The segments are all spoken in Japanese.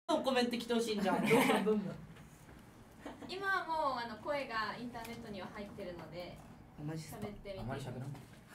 コメント来てほしいんじゃん。 今はもう声がインターネットには入ってるのでマジっすか。 喋ってみて。 あんまり喋らん。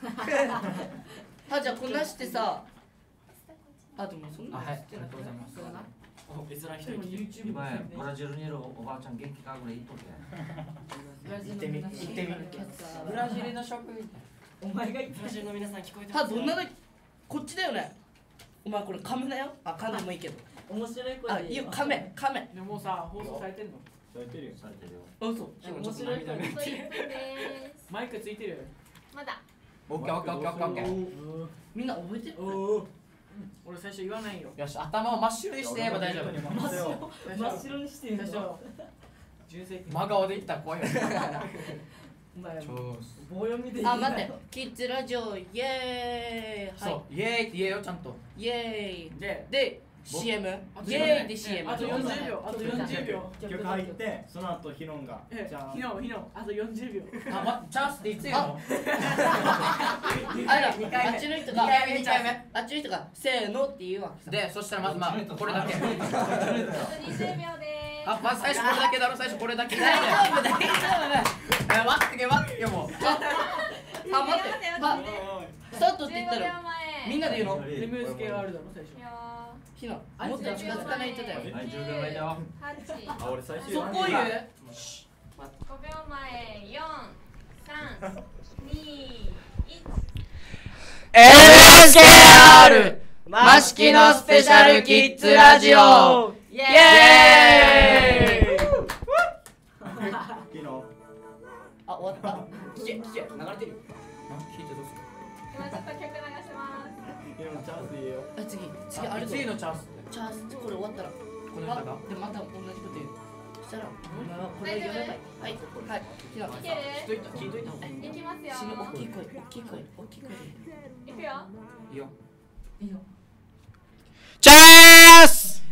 あ、じゃあこんなしてさ。あ、でもそんな。 あ、はい、ありがとうございます。珍しい人来て。今ブラジルにいるおばあちゃん元気かぐらい言っとけ。 ブラジルの皆さん。 ブラジルの職員。 お前がブラジルの皆さん聞こえてます。どんなだ。こっちだよね。お前これカメだよ。あ、カメもいいけど。面白い声。あ、いいよ、カメ。 でもさ、放送されてんの？ されてるよ。されてるよ。 あ、そう。面白い声。 マイクついてる。 まだ。 オッケーオッケーオッケーオッケー。 みんな覚えてる？ 俺最初言わないよ。 よし、頭を真っ白にして言えば大丈夫。 真っ白にして最初。純正。 真顔で言ったら怖いよ。 棒読みで。あ、待って。キッズラジオイエーイ。 そう、イエーイって言えよちゃんと。 イエーイ。 で、 CM。イエーイで CM。 あと40秒。あと40秒。 曲入ってその後ヒロンが。 じゃあ。ヒノあと40秒。 あ、チャンスっていつ言うの？ あっちの人があっちの人がせーのって言うわけさ。 で、そしたらまずこれだけ。 あと20秒でーす。 あ、まず最初これだけだろ、最初これだけ。 大丈夫。 待ってけもう。 あ、待って。スタートって言ったらみんなで言うの？ レミュース系があるだろ最初。 ひな、もっと近づかないとだよ。 はい、10秒前だよ。 あ、俺最初そこ言う？ 5秒前、4、3、2、1。 NSKR マシキのスペシャルキッズラジオイエーイ。あ、終わった。聞け、流れてるよ。 聞いてどうする？ 今ちょっと曲流します。 ヒロンチャンス言えよ。 次あるぞ。 次のチャンス。 チャンス、これ終わったらこの人が？ で、また同じこと言う。そしたら、お前はこれを読めばいい。はい、はい。ひな、 いける？ 聞いといた方がいい。 いきますよ。 死ぬ、大きい声で。 いくよ。 いいよ。 いいよ。 チャンス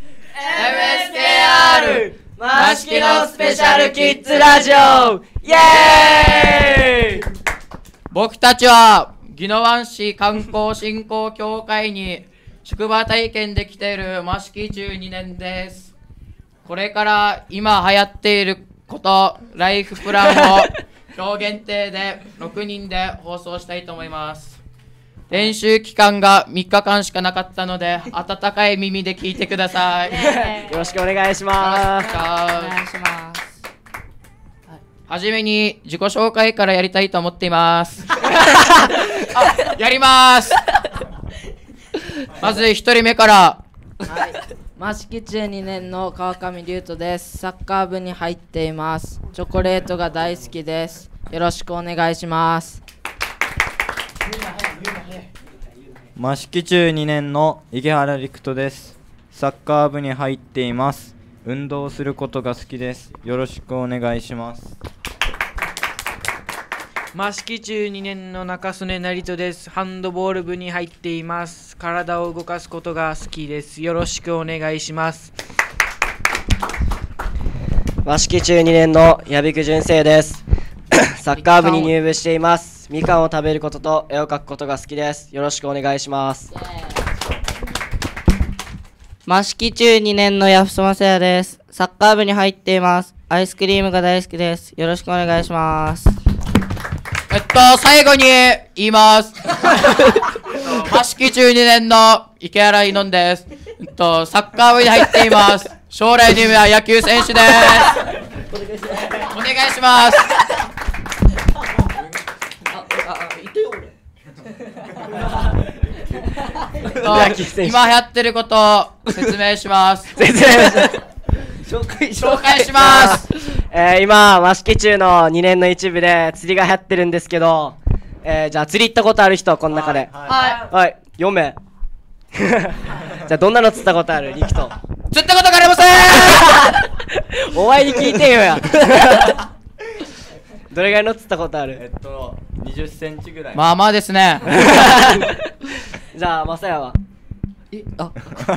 MSKR マシキのスペシャルキッズラジオイエーイ。 僕たちは宜野湾市観光振興協会に宿場体験で来ている益城中2年です。これから今流行っていることライフプランを今日限定で6人で放送したいと思います。練習期間が3日間しかなかったので温かい耳で聞いてください。 よろしくお願いします。 お願いします。 はじめに自己紹介からやりたいと思っています。やります。まず1人目から。 はい。益城中2年の川上龍斗です。サッカー部に入っています。チョコレートが大好きです。よろしくお願いします。 益城中2年の池原陸斗です。サッカー部に入っています。運動することが好きです。よろしくお願いします。 益城中2年の中曽根成人です。ハンドボール部に入っています。体を動かすことが好きです。よろしくお願いします。 益城中2年の矢部純正です。サッカー部に入部しています。みかんを食べることと絵を描くことが好きです。よろしくお願いします。 益城中2年のヤフソマセヤです。サッカー部に入っています。アイスクリームが大好きです。よろしくお願いします。 最後に言います。益城中2年の池原いのんです。サッカー部に入っています。将来の夢は野球選手です。お願いします。今流行ってることを説明します。紹介します。 今益城中の2年の一部で釣りが流行ってるんですけど、じゃあ釣り行ったことある人この中で。はい、4名。じゃあどんなの釣ったことある？リキと釣ったことがありません。 お前に聞いてよや。どれぐらいの釣ったことある ？20センチぐらい。 まあまあですね。 じゃあマサヤはあ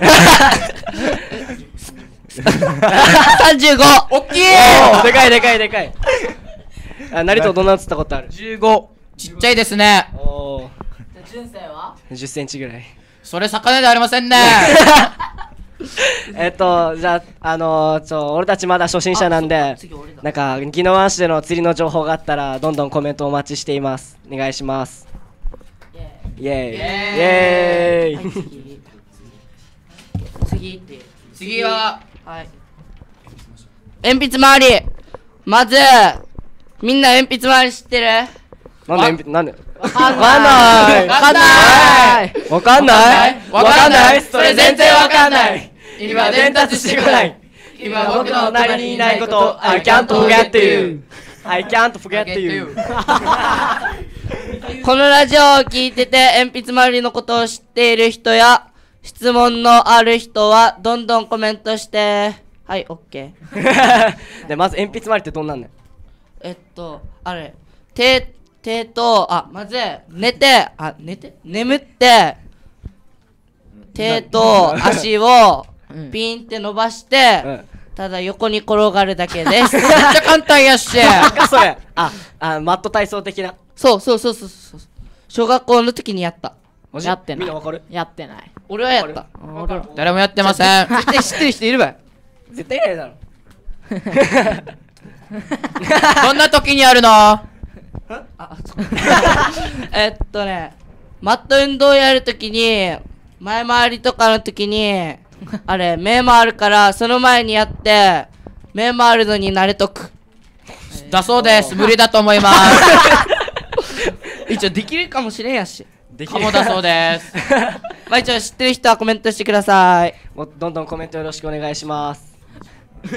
35。 おっきい。 でかいでかいでかい。成人どんなの釣ったことある ？15。ちっちゃいですね。 おー。 じゃあ純正は 10センチぐらい。 それ魚ではありませんね。 じゃあ俺たちまだ初心者なんで、なんか宜野湾市での釣りの情報があったらどんどんコメントお待ちしています。お願いします。イエーイイエーイ。 次って次ははい鉛筆回り。まずみんな鉛筆回り知ってる？ なんでわかんないわかんないそれ全然わかんない。 今伝達してこない。今僕の隣にいないこと I can't forget you I can't forget you このラジオを聞いてて鉛筆回りのことを知っている人や質問のある人はどんどんコメントして。はい、オッケー。でまず鉛筆回りってどんなんねん。 あれ手とまず眠って手と足をピンって伸ばして、ただ横に転がるだけです。めっちゃ簡単やし。 それマット体操的な。 そう小学校の時にやった。 やってない。 みんなわかる？ やってない。 俺はやった。 誰もやってません。 絶対知ってる人いるばい。 絶対いないだろ。 どんな時にやるの？ マット運動やるときに前回りとかのときにあれ目回るからその前にやって目回るのに慣れとく。 だそうです。無理だと思います。 一応できるかもしれんやし。 かもだそうです。 まあ一応知ってる人はコメントしてください。 もうどんどんコメントよろしくお願いします。 じゃあ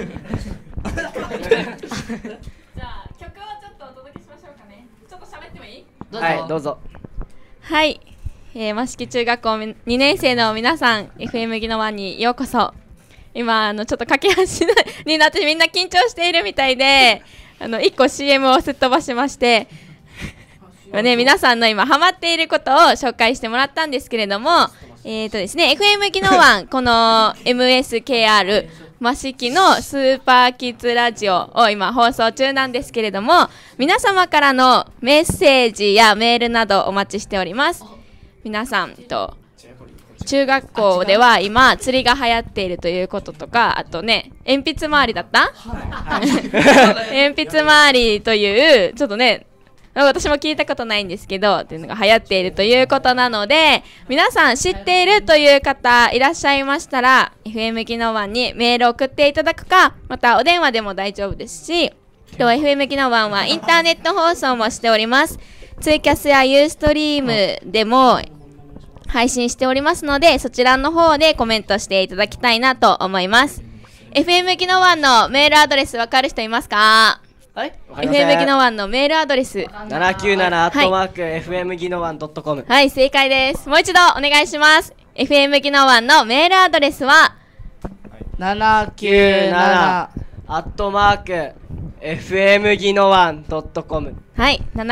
曲をちょっとお届けしましょうかね。ちょっと喋ってもいい？ はいどうぞ。 はい、益城中学校2年生の皆さん FM 宜野湾にようこそ。今ちょっと駆け足になってみんな緊張しているみたいで1個 CM をすっ飛ばしまして皆さんの今ハマっていることを紹介してもらったんですけれどもですね FM 宜野湾この MSKR 益城のスーパーキッズラジオを今放送中なんですけれども、皆様からのメッセージやメールなどお待ちしております。皆さん中学校では今釣りが流行っているということとか、あとね鉛筆回りだった鉛筆回りというちょっとね私も聞いたことないんですけどっていうのが流行っているということなので、皆さん知っているという方いらっしゃいましたら FM 宜野湾にメールを送っていただくか、またお電話でも大丈夫ですし、FM 宜野湾はインターネット放送もしております。ツイキャスやユーストリームでも配信しておりますので、そちらの方でコメントしていただきたいなと思います。FM 宜野湾のメールアドレス分かる人いますか？ はい、 FM 宜野湾のメールアドレス 797@fm 宜野湾.com。 はい、正解です。もう一度お願いします。FM 宜野湾のメールアドレスは 797@fm 宜野湾.com。 はい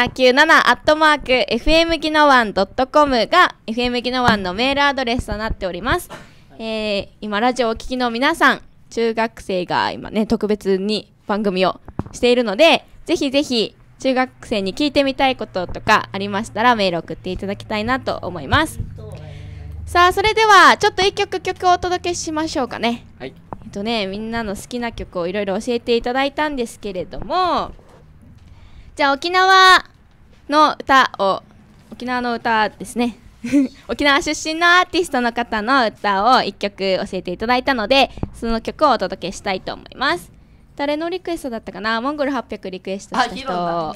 、797@fm 宜野湾.com が FM 宜野湾のメールアドレスとなっております。今ラジオをお聞きの皆さん、中学生が今ね特別に番組をしているので、ぜひぜひ中学生に聞いてみたいこととかありましたらメール送っていただきたいなと思います。さあそれではちょっと一曲をお届けしましょうかね。 はい。 みんなの好きな曲をいろいろ教えていただいたんですけれども、じゃあ沖縄の歌ですね沖縄出身のアーティストの方の歌を1曲教えていただいたので、その曲をお届けしたいと思います。誰のリクエストだったかな？モンゴル800リクエストした人。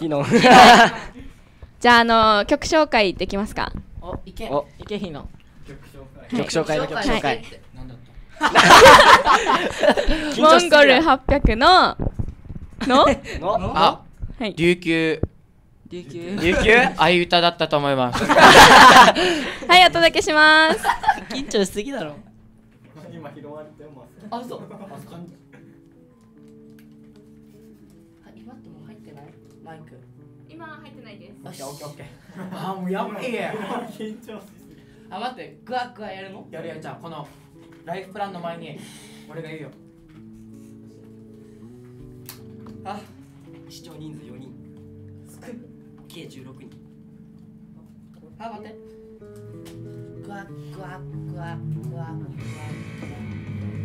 じゃあ曲紹介できますか？ いけひの曲紹介。 モンゴル800の琉球あいう歌だったと思います。 はい、お届けします。 緊張しすぎだろ。 今拾われてます。 あ、そう。今ってもう入ってない？マイク。 今入ってないです。 オッケー。 あ、もうやばいや。 緊張しすぎ。 待って、グワグワやるの？ やるやん。じゃあこのライフプランの前に俺が言うよ。 視聴人数4人。計16人。 待って。グワグワグワグワグワ。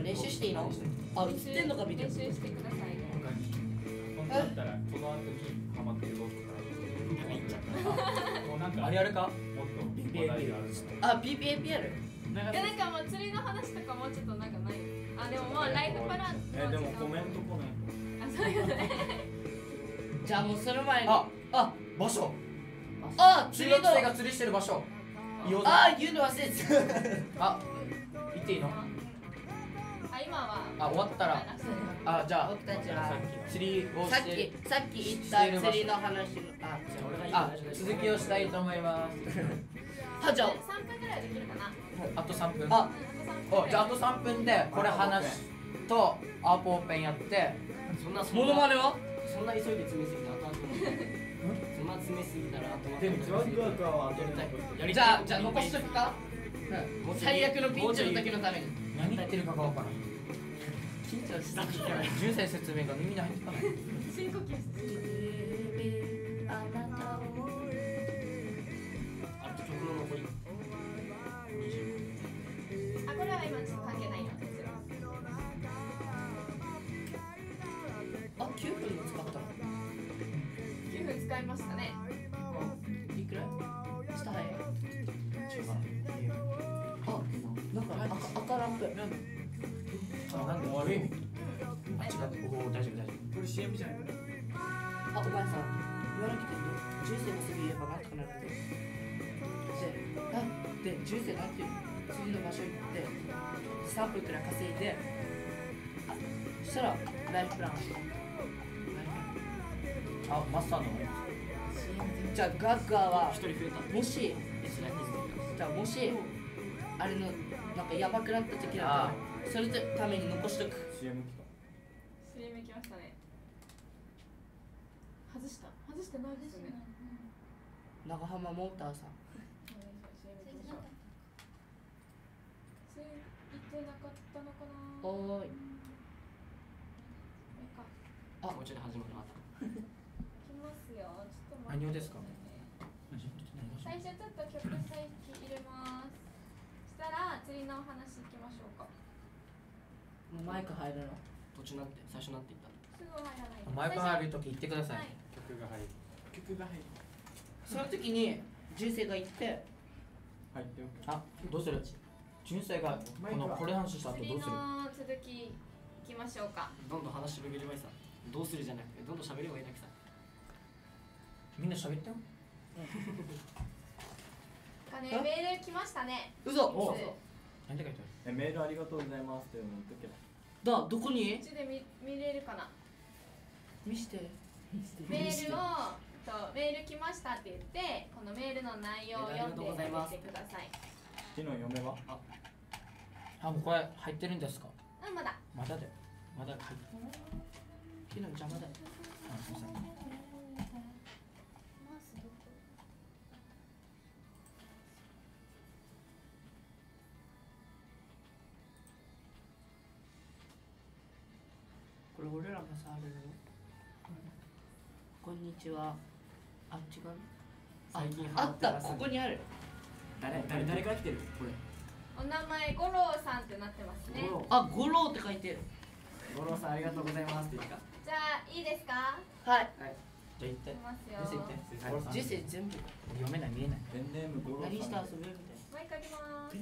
練習していいの？あ、映ってんのかビデオ。 練習してください。 本当だったらこの後にハマってる動画からもうなんかあれやるかもっと話題があるあ、BPAP やる？ なんかもう釣りの話とかもうちょっとなんかない。あ、でももうライフパランでもコメント来ないあ、そういうね。 じゃあもうその前に。 あ、場所。 あ、 中釣りの。 学生が釣りしてる場所。 あ、言うの忘れてた。 あ、行っていいの？ あ、今は。 あ、終わったら。あ、じゃあ僕たちは釣りをさっしてき言った釣りの話の。 あ、続きをしたいと思います。 じゃあ 3分ぐらいできるかな。 あと3分。 あ、 じゃああと3分でこれ話とアーポーペンやってモノマネは？ そんな急いで詰めすぎたら後々そんな詰めすぎたら後々 でもワクワクはじゃあ残しとくか？最悪のピンチの時のために。 何言ってるかがわからん。 緊張した。 純正説明が耳に入ってこない。 深呼吸して。 あと曲の残りあ、これは今ちょっと関係ないよ。 あ、9分も使ったの 9分使いましたね。 いくらしたいあ、なんか赤ランプなんで悪い意味あ、違ってここ大丈夫大丈夫。 これ CM じゃないあ、お前さ言わなくて人生のすぐ言えばなんとかなるってで、人生なんていうの次の場所行って3分くらい稼いでそしたらライフプランあ、マスターのじゃあガッガーは一人増えたもしじゃあもしあれのなんかやばくなった時だったらそれのために残しとく CM 来た CM 来ましたね。外してないですね。 長浜モーターさん言ってなかったのかな。 おーいあ、 もうちょいで始まるな来ますよ。ちょっと待って。 何をですか？ 最初ちょっと曲再起入れます。したら釣りのお話行きましょうか。 もうマイク入るの途中なって最初なっていったすぐ入らない。 マイク入るとき言ってください。 曲が入る曲が入るその時に人生が行って入ってよあ、どうする？純正がこれ話した後釣りどうする？ の続き行きましょうか。 どんどん話広げればいいさどうするじゃなくてどんどん喋ればいいだけさみんな喋ってよ。 メール来ましたね。 嘘お何て書いてある？ メールありがとうございますって思っとけばどこにうちで見れるかな。 見してメールをメール来ましたって言ってこのメールの内容を読んでみてください。 昨日読めばあ、もうこれ入ってるんですか？ うん、まだ。 まだで。まだ入ってる。 昨日邪魔だよあ、すいません。 これ俺らもさあるのこんにちはあ、違う最近あったここにある誰から来てるこれお名前五郎さんってなってますね。 あ、五郎って書いてる五郎さんありがとうございますって言ったじゃあいいですか。 はいじゃあ言って。 いきますよ。 純正言って。 人生全部読めない見えない。 ペンネームゴロ何して遊べるみたいマイクあげます。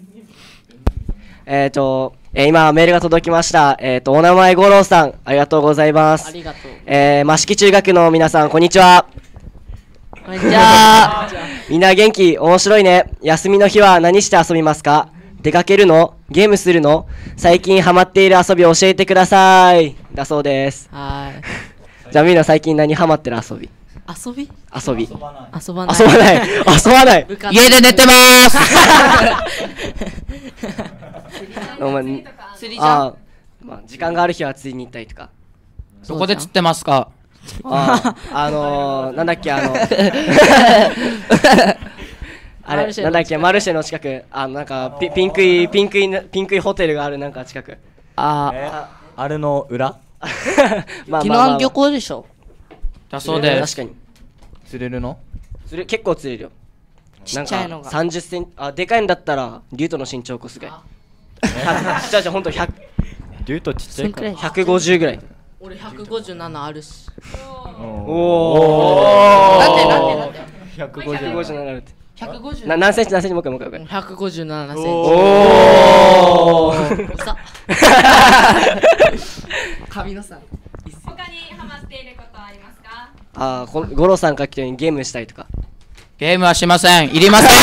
今メールが届きました。お名前五郎さんありがとうございまなあす。 りがとう益城中学の皆さんこんにちは。 こんにちはみんな元気面白いね。休みの日は何して遊びますか？出かけるの？ゲームするの？最近ハマっている遊び教えてください。だそうです。 はじゃあみんな最近何ハマってる遊び？ 遊び遊び。 遊ばない遊ばない遊ばない。遊ばない。 家で寝てますお前釣りとか釣りじゃんまあ時間がある日は釣りに行ったりとか。 どこで釣ってますか？ なんだっけあれなんだっけマルシェの近くなんかピンクいホテルがあるなんか近く。 ああれの裏宜野湾漁港でしょだそうです。 確かに釣れるの？ 結構釣れるよ。 ちっちゃいのがなんか30センチでかいんだったらリュウトの身長を越すぐらい。じゃあほんと100 デュートちっちゃいから 150ぐらい。 俺157あるし。 おお。 なんで 157あるって。 150 何センチもう一回 157センチ。 おお。 髪のさ他にハマっていることはありますか？ ああ、五郎さんから来たようにゲームしたいとか。 ゲームはしません。いりません。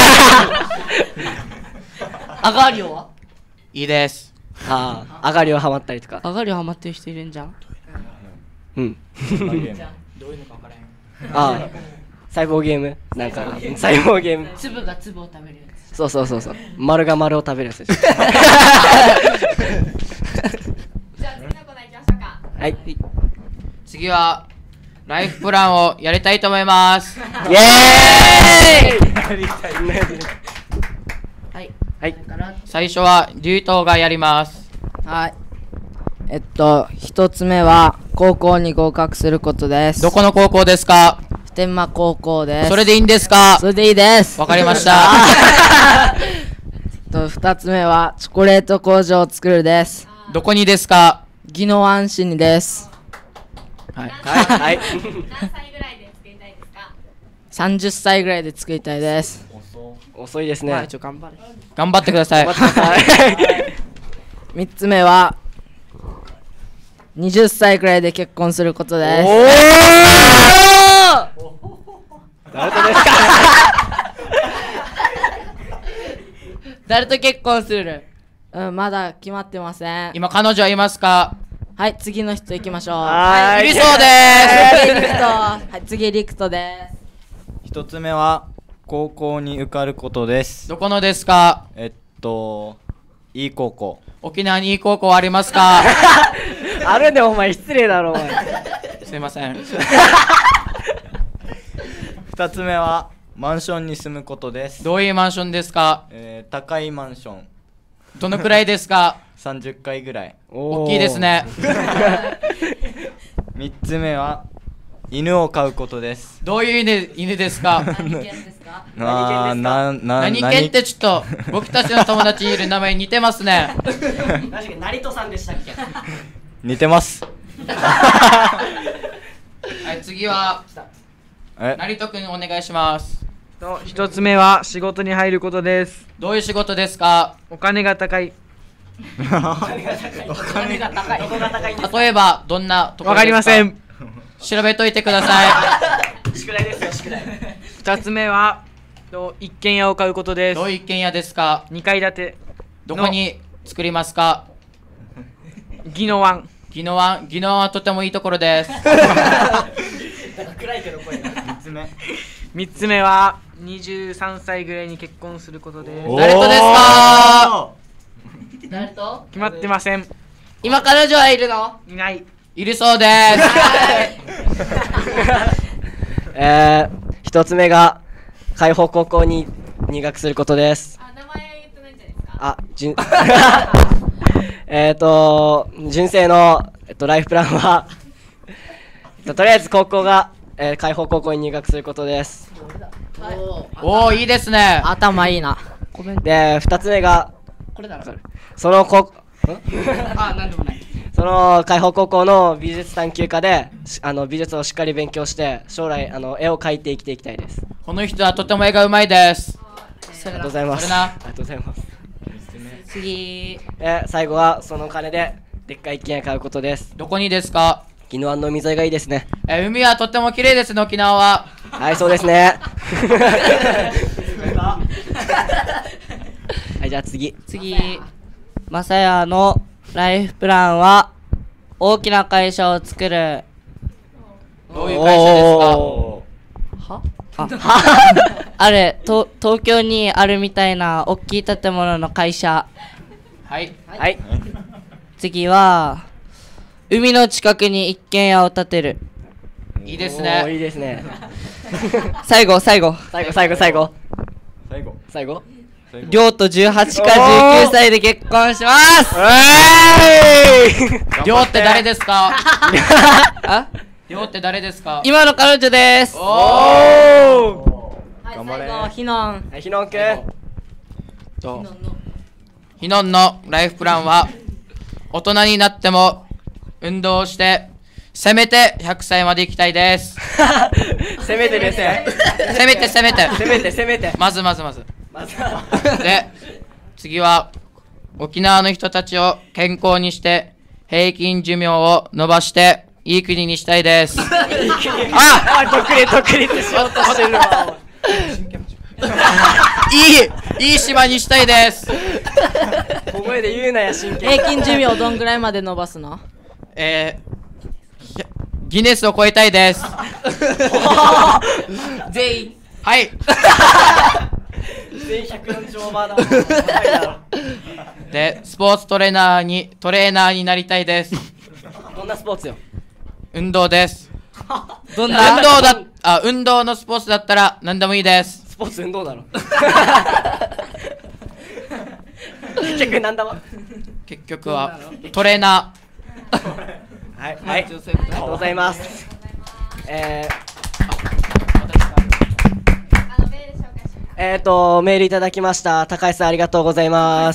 アガリオはいいです。 ああ、上がりをハマったりとか。 アガリオハマってる人いるんじゃん。 うん。 どういうのか分からへん。 ああ、細胞ゲームなんか、細胞ゲーム。 粒が粒を食べるやつ。 そう。丸が丸を食べるやつです。 じゃあ次のコーナー行きましょうか。 はい。 次はライフプランをやりたいと思います。 イエーイはいはい。 最初はデュートがやります。 はい。一つ目は高校に合格することです。 どこの高校ですか？ 普天間高校です。 それでいいんですか？ それでいいです。 わかりました。 二つ目はチョコレート工場を作るです。 どこにですか？ 宜野湾市にです。 はい。 何歳ぐらいで作りたいですか ？30歳ぐらいで作りたいです。 遅いですね。 頑張れ。 頑張ってください。 頑張ってください。 三つ目は20歳くらいで結婚することです。 誰とですか？ 誰と結婚する？ まだ決まってません。 今彼女はいますか？ はい、次の人行きましょう。 いりそうでリクト。はい、次リクトです。 一つ目は高校に受かることです。 どこのですか？ いい高校。 沖縄にいい高校ありますか？ あるね、お前失礼だろお前。 すいません。 二つ目はマンションに住むことです。 どういうマンションですか？ 高いマンション。 どのくらいですか ？30階ぐらい。 大きいですね。 三つ目は犬を飼うことです。 どういう犬ですか？ 何犬ですか？ 何犬ってちょっと僕たちの友達にいる名前似てますね。 確かに成戸さんでしたっけ？ 似てます。 はい次は成戸くんお願いします。 一つ目は仕事に入ることです。 どういう仕事ですか？ お金が高い。 例えばどんなところですか？ わかりません。 調べといてください。 宿題ですよ、宿題。 二つ目は一軒家を買うことです。 どういう一軒家ですか ？2階建て。 どこに作りますか？ 宜野湾。 宜野湾はとてもいいところです。 暗いけど声が。 三つ目は23歳ぐらいに結婚することです。 誰とですか？ 誰と？ 決まってません。 今彼女はいるの？ いない。 いるそうです。 一つ目が海保高校に入学することです。 名前言ってないんじゃないですか？ 純正の、ライフプランはとりあえず高校が、海保高校に入学することです。 おおいいですね。 頭いいな。 で2つ目がこれだろ。 そのなんでもない。 その海保高校の美術探究科で美術をしっかり勉強して将来絵を描いて生きていきたいです。 この人はとても絵がうまいです。 ありがとうございます。ありがとうございます。 次。 最後はその金ででっかい一軒家買うことです。 どこにですか？ 宜野湾の海沿いがいいですね。 海はとっても綺麗ですね、沖縄は。 はい、そうですね。はい、じゃあ次。 まさやのライフプランは大きな会社を作る。 どういう会社ですか？ あれ、東京にあるみたいな大きい建物の会社。 はい。 次は海の近くに一軒家を建てる。 いいですね。 いいですね。 最後。りょうと18か19歳で結婚します。 りょうって誰ですか？りょうって誰ですか？ 今の彼女です。 頑張れ。 ひのん。 ひのんくん。 ひのんのライフプランは大人になっても運動をしてせめて100歳まで生きたいです。 せめてですね。 せめてせめてせめてせめて。 まずで、次は沖縄の人たちを健康にして平均寿命を伸ばしていい国にしたいです。 独立しようとしてるわ。 いい島にしたいです。 小声で言うなや、真剣。 平均寿命どんぐらいまで伸ばすの？ ギネスを超えたいです。 全員。 はい。 全員140オーバーだ。 で、スポーツトレーナーになりたいです。 どんなスポーツよ？ 運動です。 どんな運動のスポーツだったら何でもいいです。 スポーツ運動だろ。結局なんだわ。 結局はトレーナはい、ありがとうございます。メールいただきました。高橋さんありがとうございます。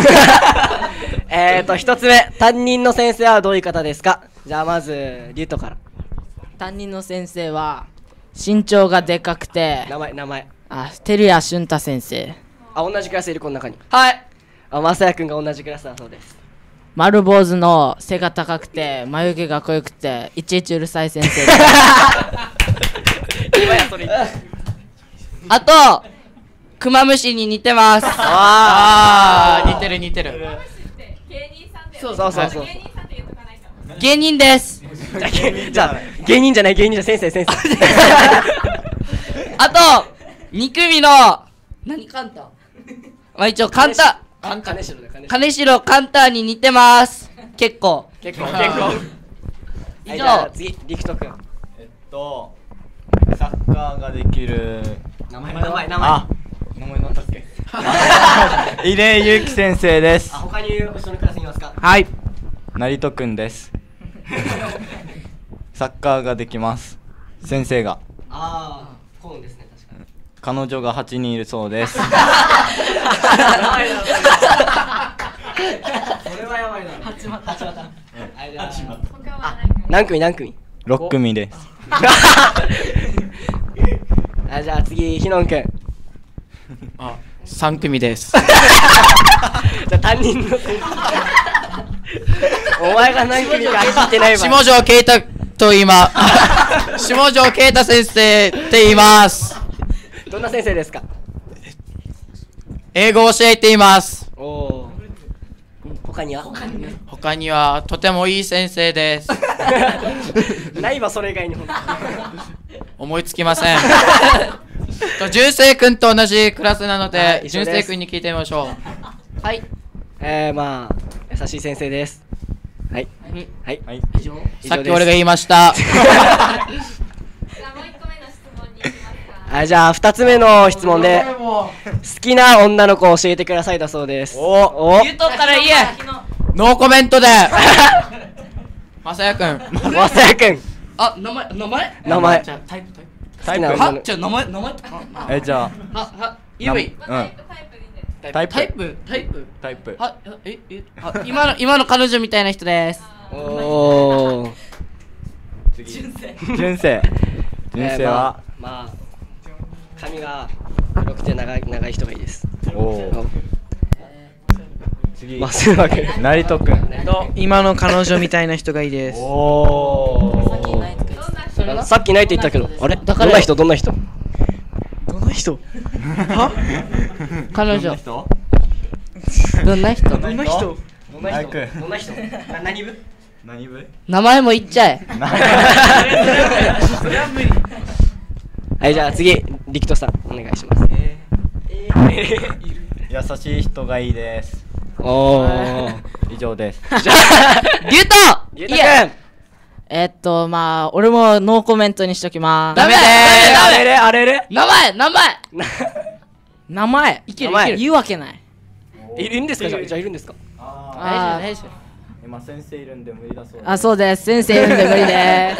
一つ目、担任の先生はどういう方ですか？じゃあまずリュウトから。 担任の先生は身長がでかくて、 名前。 照屋俊太先生。 同じクラスいるこの中に。 はい。 まさやくんが同じクラスだそうです。 丸坊主の背が高くて眉毛が濃くていちいちうるさい先生です。 今やそれ言って。 あとクマムシに似てます。 似てる。 そう。 芸人です。 じゃあ芸人じゃ先生。 あと2組の何カンタ？一応カンタ金城カンタに似てます。結構。 以上。じゃあ次リクト君。 サッカーができる名前なんだっけ？入江祐樹先生です。 他に後ろのクラスにいますか？ はい。成戸くんです。サッカーができます。先生が。 コーンですね、確かに。 彼女が8人いるそうです。 それはやばいな。8何組 6組です。 じゃあ次ひのんくん。 3組です。 じゃあ担任の先生。お前が何組か聞いてないわ。 下條啓太と言います。下條啓太先生って言います。 どんな先生ですか？ 英語を教えています。 他にはとてもいい先生です。 ないわ、それ以外に。 思いつきません。純正くんと同じクラスなので、純正くんに聞いてみましょう。はい。 優しい先生です。はい。 さっき俺が言いました。 じゃあ2つ目の質問で、好きな女の子を教えてくださいだそうです。 言うとったらいいや。 ノーコメントで。まさやくん。 名前。 じゃあタイプ。じゃあ名前。 じゃあ、言えばいい。タイプ。今の彼女みたいな人です。 純正は髪が黒くて長い人がいいです。 次成戸くん。 今の彼女みたいな人がいいです。 さっきないって言ったけど、あれ？どんな人？ 彼女。どんな人？ 何部？ 名前も言っちゃえ。 じゃあ次リクトさんお願いします。 優しい人がいいです。以上です。 リュウト君。俺もノーコメントにしときまーす。 ダメあれ名前いける言うわけない。 いるんですか？じゃあいるんですか？ 今先生いるんで無理だそうです。 そうです。先生いるんで無理です。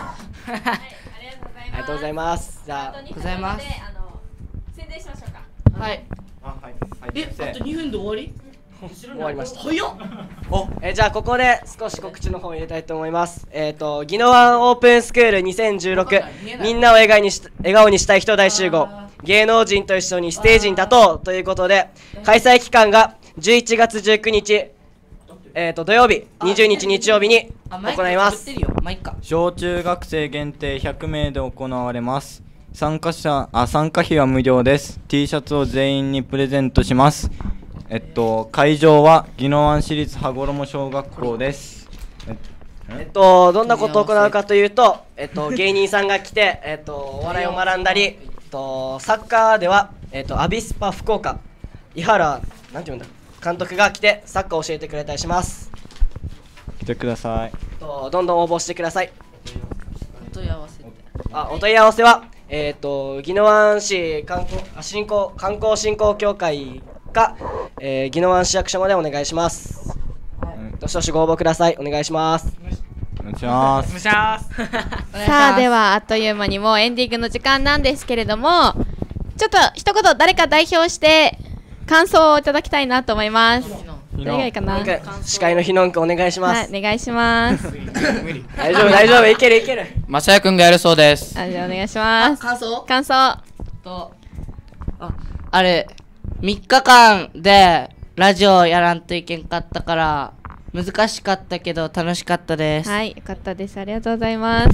ありがとうございます。じゃあ宣伝しましょうか。 はい。あと2分で終わり？ 終わりました。 早っ。 じゃあここで少し告知の方を入れたいと思います。宜野湾オープンスクール2016みんなを笑顔にしたい人大集合芸能人と一緒にステージに立とうということで、開催期間が11月19日、土曜日、20日日曜日に行います。 小中学生限定100名で行われます。参加費は無料です。 T シャツを全員にプレゼントします。会場は宜野湾市立羽衣小学校です。 どんなことを行うかというと、芸人さんが来て、お笑いを学んだり、サッカーでは、アビスパ福岡井原なんていうんだ監督が来てサッカーを教えてくれたりします。 来てください。 どんどん応募してください。 お問い合わせお問い合わせは宜野湾市観光振興協会か、宜野湾市役所までお願いします。どしどしご応募ください。お願いします。 お願いします。 さあではあっという間にもうエンディングの時間なんですけれども、ちょっと一言誰か代表して感想をいただきたいなと思います。誰がいいかな。 司会のひのんくんお願いします。 はい、お願いします。 大丈夫いける。 まさやくんがやるそうです。 じゃあお願いします。感想とあれ3日間でラジオやらんといけんかったから難しかったけど楽しかったです。 はい、よかったです。ありがとうございます。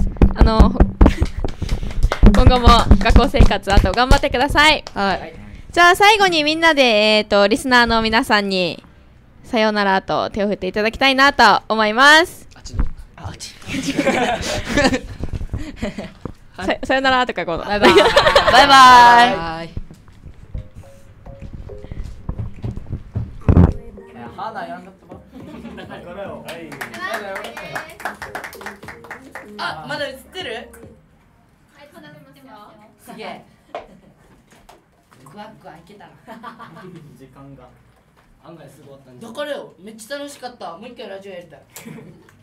今後も学校生活あと頑張ってください。 はい。 じゃあ最後にみんなでリスナーの皆さんにさようならと手を振っていただきたいなと思います。さようならとかこうバイバイ。 バイバイ。あ、まだ映ってる？はい、まだ出ますよ。すげえ。グワグワいけたな。 時間が案外すごかったんで。 だからよ、めっちゃ楽しかった。もう一回ラジオやりたい。